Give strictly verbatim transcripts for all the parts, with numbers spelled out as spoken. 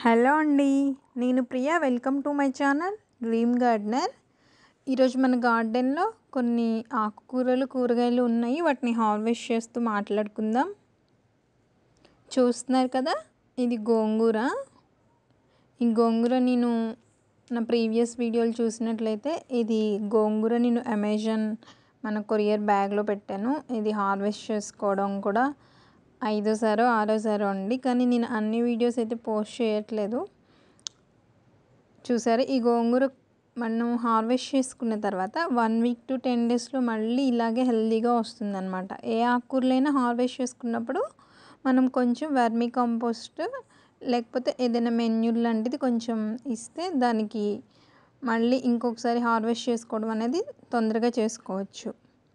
Hello అండి. నేను Priya. Welcome to my channel Dream Gardener. ఈరోజు మన గార్డెన్లో కొన్ని ఆకుకూరలు కూరగాయలు ఉన్నాయి. వాటిని హార్వెస్ట్ చేస్తూ మాట్లాడుకుందాం. చూస్తున్నారు కదా, ఇది గోంగూర. ఈ గోంగూర నేను నా ప్రీవియస్ వీడియోలు చూసినట్లయితే ఇది గోంగూర నేను అమెజాన్ మన కొరియర్ బ్యాగ్లో పెట్టాను. ఇది హార్వెస్ట్ చేసుకోవడం కూడా ఐదోసారో ఆరోసారో అండి. కానీ నేను అన్ని వీడియోస్ అయితే పోస్ట్ చేయట్లేదు. చూసారా, ఈ గోంగూర మనం హార్వెస్ట్ చేసుకున్న తర్వాత వన్ వీక్ టు టెన్ డేస్లో మళ్ళీ ఇలాగే హెల్తీగా వస్తుందన్నమాట. ఏ ఆకుకూరలైనా హార్వెస్ట్ చేసుకున్నప్పుడు మనం కొంచెం వర్మీ కంపోస్ట్ లేకపోతే ఏదైనా మెన్యూర్ లాంటిది కొంచెం ఇస్తే దానికి మళ్ళీ ఇంకొకసారి హార్వెస్ట్ చేసుకోవడం అనేది తొందరగా చేసుకోవచ్చు.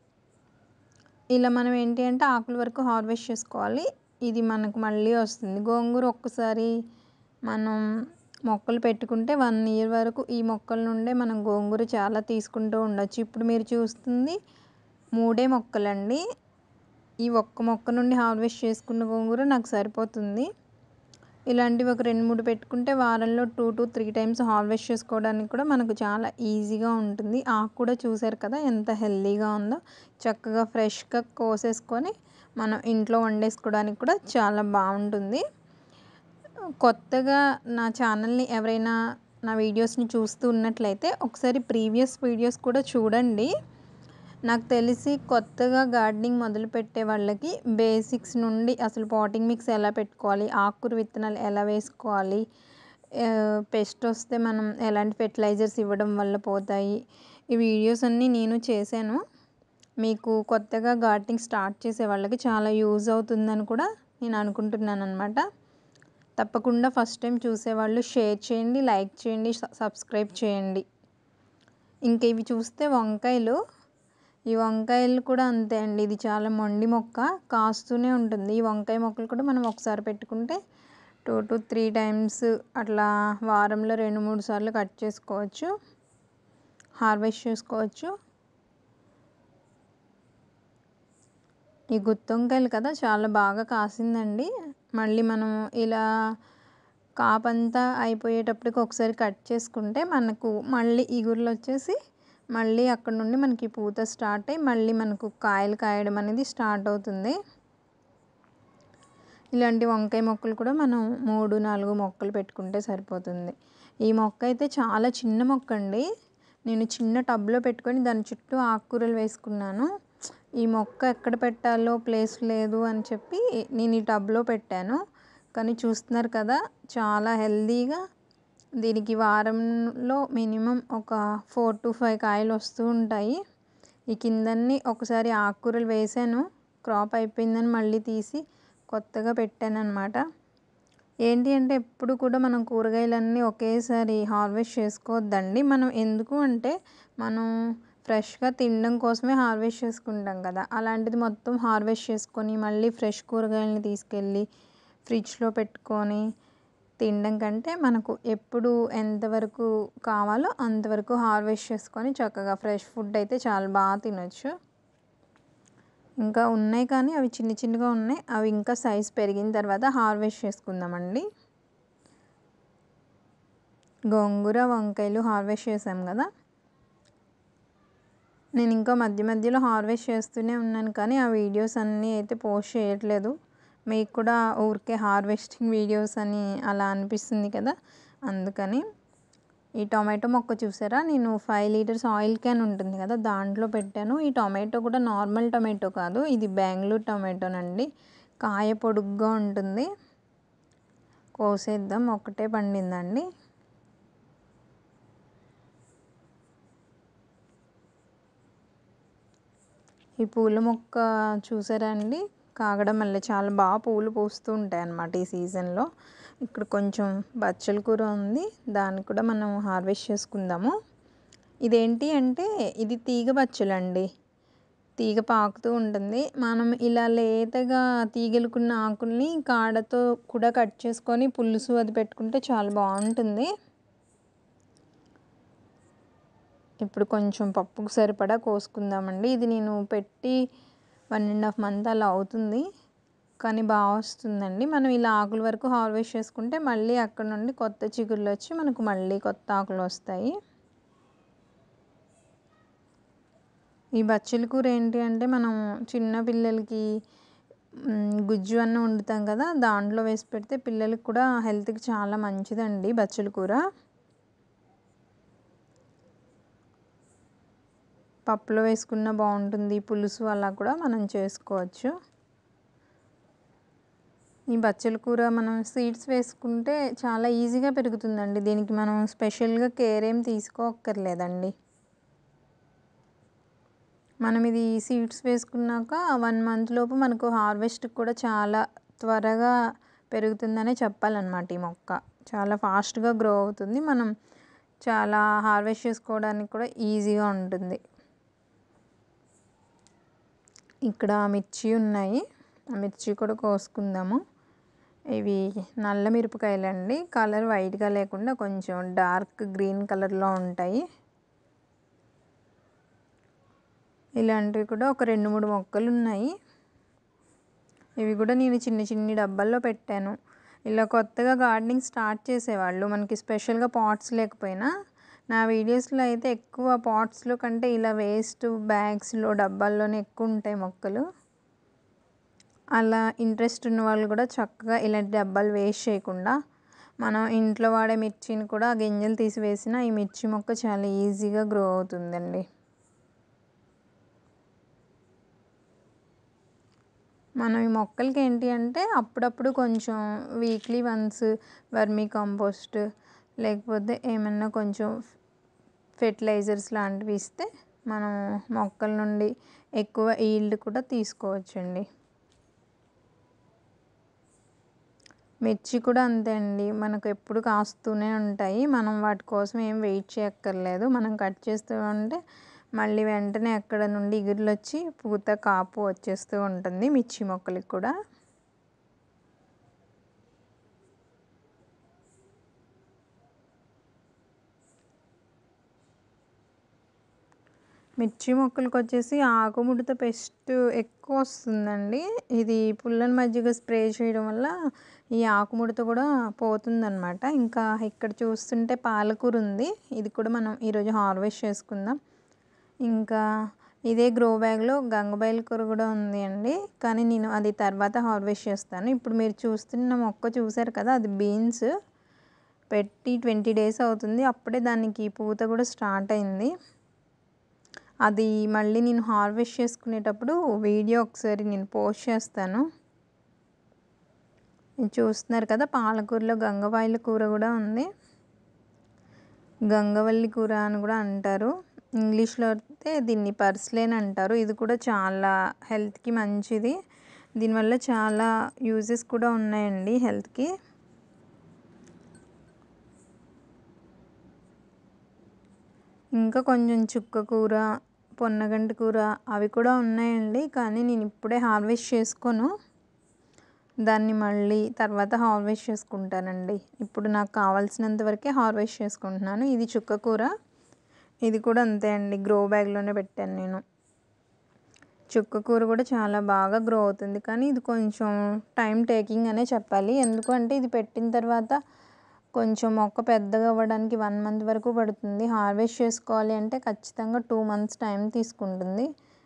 ఇలా మనం ఏంటి అంటే ఆకుల వరకు హార్వెస్ట్ చేసుకోవాలి. ఇది మనకు మళ్ళీ వస్తుంది. గోంగూర ఒక్కసారి మనం మొక్కలు పెట్టుకుంటే వన్ ఇయర్ వరకు ఈ మొక్కల నుండే మనం గోంగూర చాలా తీసుకుంటూ ఉండొచ్చు. ఇప్పుడు మీరు చూస్తుంది మూడే మొక్కలండి. ఈ ఒక్క మొక్క నుండి హార్వెస్ట్ చేసుకున్న గోంగూర నాకు సరిపోతుంది. ఇలాంటివి ఒక రెండు మూడు పెట్టుకుంటే వారంలో two to three times harvest చేసుకోవడానికి కూడా మనకు చాలా ఈజీగా ఉంటుంది. ఆకు కూడా చూసారు కదా ఎంత హెల్తీగా ఉందో. చక్కగా ఫ్రెష్గా కోసేసుకొని మనం ఇంట్లో వండేసుకోవడానికి కూడా చాలా బాగుంటుంది. కొత్తగా నా ఛానల్ని ఎవరైనా నా వీడియోస్ని చూస్తూ ఉన్నట్లయితే ఒకసారి ప్రీవియస్ వీడియోస్ కూడా చూడండి. నాకు తెలిసి కొత్తగా గార్డెనింగ్ మొదలుపెట్టే వాళ్ళకి బేసిక్స్ నుండి అసలు పాటింగ్ మిక్స్ ఎలా పెట్టుకోవాలి, ఆకుకూర విత్తనాలు ఎలా వేసుకోవాలి, పెస్ట్ వస్తే మనం ఎలాంటి ఫెర్టిలైజర్స్ ఇవ్వడం వల్ల పోతాయి, ఈ వీడియోస్ అన్నీ నేను చేశాను. మీకు కొత్తగా గార్డెనింగ్ స్టార్ట్ చేసే వాళ్ళకి చాలా యూజ్ అవుతుందని కూడా నేను అనుకుంటున్నాను అనమాట. తప్పకుండా ఫస్ట్ టైం చూసేవాళ్ళు షేర్ చేయండి, లైక్ చేయండి, సబ్స్క్రైబ్ చేయండి. ఇంక ఇవి చూస్తే వంకాయలు. ఈ వంకాయలు కూడా అంతే అండి. ఇది చాలా మొండి మొక్క, కాస్తూనే ఉంటుంది. ఈ వంకాయ మొక్కలు కూడా మనం ఒకసారి పెట్టుకుంటే టూ టు త్రీ టైమ్స్ అట్లా వారంలో రెండు మూడు సార్లు కట్ చేసుకోవచ్చు, హార్వెస్ట్ చేసుకోవచ్చు. ఈ గుత్తి వంకాయలు కదా చాలా బాగా కాసిందండి. మళ్ళీ మనం ఇలా కాపంతా అయిపోయేటప్పటికి ఒకసారి కట్ చేసుకుంటే మనకు మళ్ళీ ఇగుర్లు వచ్చేసి మళ్ళీ అక్కడ నుండి మనకి పూత స్టార్ట్ అయ్యి మళ్ళీ మనకు కాయలు కాయడం అనేది స్టార్ట్ అవుతుంది. ఇలాంటి వంకాయ మొక్కలు కూడా మనం మూడు నాలుగు మొక్కలు పెట్టుకుంటే సరిపోతుంది. ఈ మొక్క అయితే చాలా చిన్న మొక్క అండి. నేను చిన్న టబ్లో పెట్టుకొని దాని చుట్టూ ఆకుకూరలు వేసుకున్నాను. ఈ మొక్క ఎక్కడ పెట్టాలో ప్లేస్ లేదు అని చెప్పి నేను ఈ టబ్లో పెట్టాను. కానీ చూస్తున్నారు కదా చాలా హెల్తీగా దీనికి వారంలో మినిమం ఒక ఫోర్ టు ఫైవ్ కాయలు వస్తూ ఉంటాయి. ఈ కిందన్నీ ఒకసారి ఆకుకూరలు వేసాను, క్రాప్ అయిపోయిందని మళ్ళీ తీసి కొత్తగా పెట్టాను అనమాట. ఏంటి అంటే ఎప్పుడు కూడా మనం కూరగాయలన్నీ ఒకేసారి హార్వెస్ట్ చేసుకోవద్దండి. మనం ఎందుకు అంటే మనం ఫ్రెష్గా తినడం కోసమే హార్వెస్ట్ చేసుకుంటాం కదా. అలాంటిది మొత్తం హార్వెస్ట్ చేసుకొని మళ్ళీ ఫ్రెష్ కూరగాయలని తీసుకెళ్ళి ఫ్రిడ్జ్లో పెట్టుకొని తినడం కంటే మనకు ఎప్పుడు ఎంతవరకు కావాలో అంతవరకు హార్వెస్ట్ చేసుకొని చక్కగా ఫ్రెష్ ఫుడ్ అయితే చాలా బాగా తినొచ్చు. ఇంకా ఉన్నాయి కానీ అవి చిన్న చిన్నగా ఉన్నాయి. అవి ఇంకా సైజ్ పెరిగిన తర్వాత హార్వెస్ట్ చేసుకుందామండి. గోంగూర వంకాయలు హార్వెస్ట్ చేసాం కదా. నేను ఇంకా మధ్య మధ్యలో హార్వెస్ట్ చేస్తూనే ఉన్నాను కానీ ఆ వీడియోస్ అన్నీ అయితే పోస్ట్ చేయట్లేదు. మీకు కూడా ఊరికే హార్వెస్టింగ్ వీడియోస్ అని అలా అనిపిస్తుంది కదా, అందుకని. ఈ టొమాటో మొక్క చూసారా, నేను ఫైవ్ లీటర్స్ ఆయిల్ క్యాన్ ఉంటుంది కదా దాంట్లో పెట్టాను. ఈ టొమాటో కూడా నార్మల్ టొమాటో కాదు, ఇది బెంగళూరు టొమాటోనండి. కాయ పొడుగ్గా ఉంటుంది. కోసేద్దాం. ఒకటే పండిందండి. ఈ పూల మొక్క చూసారా అండి, కాగడం వల్ల చాలా బాగా పూలు పూస్తూ ఉంటాయి అన్నమాట ఈ సీజన్లో. ఇక్కడ కొంచెం బచ్చల కూర ఉంది, దాన్ని కూడా మనం హార్వెస్ట్ చేసుకుందాము. ఇదేంటి అంటే ఇది తీగ బచ్చలండి, తీగ పాకుతూ ఉంటుంది. మనం ఇలా లేతగా తీగలుకున్న ఆకుల్ని కాడతో కూడా కట్ చేసుకొని పులుసు అది పెట్టుకుంటే చాలా బాగుంటుంది. ఇప్పుడు కొంచెం పప్పుకు సరిపడా కోసుకుందామండి. ఇది నేను పెట్టి వన్ అండ్ హాఫ్ మంత్ అలా అవుతుంది. కానీ బాగా వస్తుందండి. మనం ఇలా ఆకుల వరకు హార్వెస్ట్ చేసుకుంటే మళ్ళీ అక్కడ నుండి కొత్త చిగుర్లు వచ్చి మనకు మళ్ళీ కొత్త ఆకులు వస్తాయి. ఈ బచ్చల కూర ఏంటి అంటే మనం చిన్న పిల్లలకి గుజ్జు అన్నం వండుతాం కదా, దాంట్లో వేసి పెడితే పిల్లలకి కూడా హెల్త్కి చాలా మంచిదండి బచ్చల కూర. పప్పులో వేసుకున్న బాగుంటుంది, పులుసు అలా కూడా మనం చేసుకోవచ్చు. ఈ బచ్చల కూర మనం సీడ్స్ వేసుకుంటే చాలా ఈజీగా పెరుగుతుందండి. దీనికి మనం స్పెషల్గా కేర్ ఏం తీసుకోక్కర్లేదండి. మనం ఇది సీడ్స్ వేసుకున్నాక వన్ మంత్ లోపు మనకు హార్వెస్ట్ కూడా చాలా త్వరగా పెరుగుతుందనే చెప్పాలన్నమాట. ఈ మొక్క చాలా ఫాస్ట్గా గ్రో అవుతుంది. మనం చాలా హార్వెస్ట్ చేసుకోవడానికి కూడా ఈజీగా ఉంటుంది. ఇక్కడ మిర్చి ఉన్నాయి, మిర్చి కూడా కోసుకుందాము. ఇవి నల్ల మిరపకాయలండి. కలర్ వైట్గా లేకుండా కొంచెం డార్క్ గ్రీన్ కలర్లో ఉంటాయి. ఇలాంటివి కూడా ఒక రెండు మూడు మొక్కలు ఉన్నాయి. ఇవి కూడా నేను చిన్న చిన్ని డబ్బాల్లో పెట్టాను. ఇలా కొత్తగా గార్డెనింగ్ స్టార్ట్ చేసేవాళ్ళు మనకి స్పెషల్గా పాట్స్ లేకపోయినా, నా వీడియోస్లో అయితే ఎక్కువ పాట్స్లో కంటే ఇలా వేస్ట్ బ్యాగ్స్లో డబ్బాల్లోనే ఎక్కువ ఉంటాయి మొక్కలు. అలా ఇంట్రెస్ట్ ఉన్న వాళ్ళు కూడా చక్కగా ఇలాంటి డబ్బాలు వేస్ట్ చేయకుండా మనం ఇంట్లో వాడే మిర్చిని కూడా గింజలు తీసివేసిన ఈ మిర్చి మొక్క చాలా ఈజీగా గ్రో అవుతుందండి. మనం ఈ మొక్కలకి ఏంటి అంటే అప్పుడప్పుడు కొంచెం వీక్లీ వన్స్ వర్మీ కంపోస్ట్ లేకపోతే ఏమన్నా కొంచెం ఫెర్టిలైజర్స్ లాంటివి ఇస్తే మనం మొక్కల నుండి ఎక్కువ ఈల్డ్ కూడా తీసుకోవచ్చండి. మిర్చి కూడా అంతే అండి, మనకు ఎప్పుడు కాస్తూనే ఉంటాయి. మనం వాటి కోసం ఏం వెయిట్ చేయక్కర్లేదు. మనం కట్ చేస్తూ ఉంటే మళ్ళీ వెంటనే అక్కడ నుండి ఇగుర్లు వచ్చి పూత కాపు వచ్చేస్తూ ఉంటుంది మిర్చి మొక్కలకి కూడా. మిర్చి మొక్కలకు వచ్చేసి ఆకుముడత పెస్ట్ ఎక్కువ వస్తుందండి. ఇది పుల్లని మజ్జిగ స్ప్రే చేయడం వల్ల ఈ ఆకుముడత కూడా పోతుందన్నమాట. ఇంకా ఇక్కడ చూస్తుంటే పాలకూర ఉంది, ఇది కూడా మనం ఈరోజు హార్వెస్ట్ చేసుకుందాం. ఇంకా ఇదే గ్రో బ్యాగ్లో గంగబయల కూర కూడా ఉంది అండి, కానీ నేను అది తర్వాత హార్వెస్ట్ చేస్తాను. ఇప్పుడు మీరు చూస్తున్న మొక్క చూసారు కదా, అది బీన్స్ పెట్టి ట్వంటీ డేస్ అవుతుంది. అప్పుడే దానికి పూత కూడా స్టార్ట్ అయింది. అది మళ్ళీ నేను హార్వెస్ట్ చేసుకునేటప్పుడు వీడియో ఒకసారి నేను పోస్ట్ చేస్తాను. చూస్తున్నారు కదా, పాలకూరలో గంగవాయిల కూర కూడా ఉంది. గంగవల్లి కూర అని కూడా అంటారు. ఇంగ్లీష్లో అయితే దీన్ని పర్స్లేన్ అంటారు. ఇది కూడా చాలా హెల్త్కి మంచిది. దీనివల్ల చాలా యూజెస్ కూడా ఉన్నాయండి హెల్త్కి. ఇంకా కొంచెం చుక్క కూర, పొన్నగంటి కూర అవి కూడా ఉన్నాయండి, కానీ నేను ఇప్పుడే హార్వెస్ట్ చేసుకోను. దాన్ని మళ్ళీ తర్వాత హార్వెస్ట్ చేసుకుంటానండి. ఇప్పుడు నాకు కావాల్సినంత వరకే హార్వెస్ట్ చేసుకుంటున్నాను. ఇది చుక్క కూర, ఇది కూడా అంతే అండి, గ్రో బ్యాగ్లోనే పెట్టాను నేను. చుక్క కూర కూడా చాలా బాగా గ్రో అవుతుంది, కానీ ఇది కొంచెం టైం టేకింగ్ అనే చెప్పాలి. ఎందుకంటే ఇది పెట్టిన తర్వాత కొంచెం మొక్క పెద్దగా అవ్వడానికి వన్ మంత్ వరకు పడుతుంది. హార్వెస్ట్ చేసుకోవాలి అంటే ఖచ్చితంగా టూ మంత్స్ టైం తీసుకుంటుంది.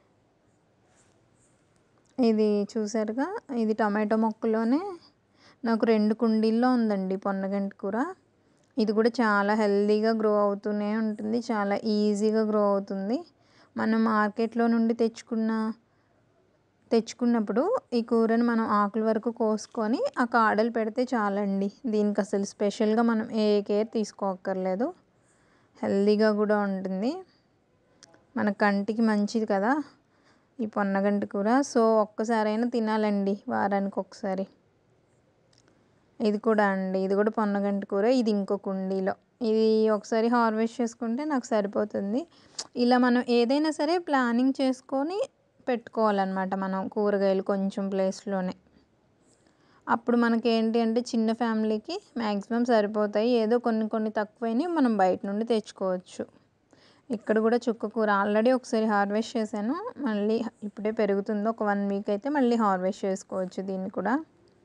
ఇది చూసారుగా, ఇది టమాటో మొక్కలోనే నాకు రెండు కుండీల్లో ఉందండి పొన్నగంటి కూర. ఇది కూడా చాలా హెల్తీగా గ్రో అవుతూనే ఉంటుంది, చాలా ఈజీగా గ్రో అవుతుంది. మనం మార్కెట్లో నుండి తెచ్చుకున్న తెచ్చుకున్నప్పుడు ఈ కూరని మనం ఆకుల వరకు కోసుకొని ఆ కాడలు పెడితే చాలండి. దీనికి అసలు స్పెషల్గా మనం ఏ కేర్ తీసుకోక్కర్లేదు. హెల్తీగా కూడా ఉంటుంది, మన కంటికి మంచిది కదా ఈ పొన్నగంటి కూర. సో ఒక్కసారైనా తినాలండి వారానికి ఒకసారి. ఇది కూడా అండి, ఇది కూడా పొన్నగంటి కూర, ఇది ఇంకో కుండీలో. ఇది ఒకసారి హార్వెస్ట్ చేసుకుంటే నాకు సరిపోతుంది. ఇలా మనం ఏదైనా సరే ప్లానింగ్ చేసుకొని పెట్టుకోవాలన్నమాట మనం కూరగాయలు కొంచెం ప్లేస్లోనే. అప్పుడు మనకి ఏంటి అంటే చిన్న ఫ్యామిలీకి మ్యాక్సిమం సరిపోతాయి. ఏదో కొన్ని కొన్ని తక్కువైనా మనం బయట నుండి తెచ్చుకోవచ్చు. ఇక్కడ కూడా చుక్క కూర ఆల్రెడీ ఒకసారి హార్వెస్ట్ చేశాను. మళ్ళీ ఇప్పుడే పెరుగుతుంది. ఒక వన్ వీక్ అయితే మళ్ళీ హార్వెస్ట్ చేసుకోవచ్చు దీన్ని కూడా.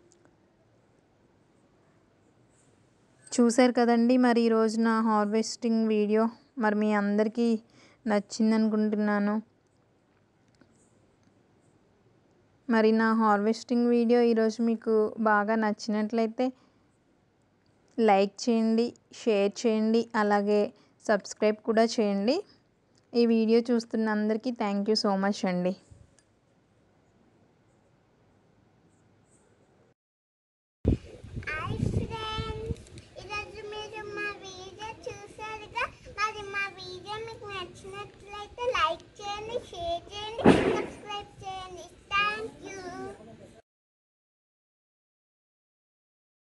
చూశారు కదండి మరి ఈరోజు నా హార్వెస్టింగ్ వీడియో. మరి మీ అందరికీ నచ్చిందనుకుంటున్నాను. మరి నా హార్వెస్టింగ్ వీడియో ఈరోజు మీకు బాగా నచ్చినట్లయితే లైక్ చేయండి, షేర్ చేయండి, అలాగే సబ్స్క్రైబ్ కూడా చేయండి. ఈ వీడియో చూస్తున్న అందరికీ థ్యాంక్ యూ సో మచ్ అండి.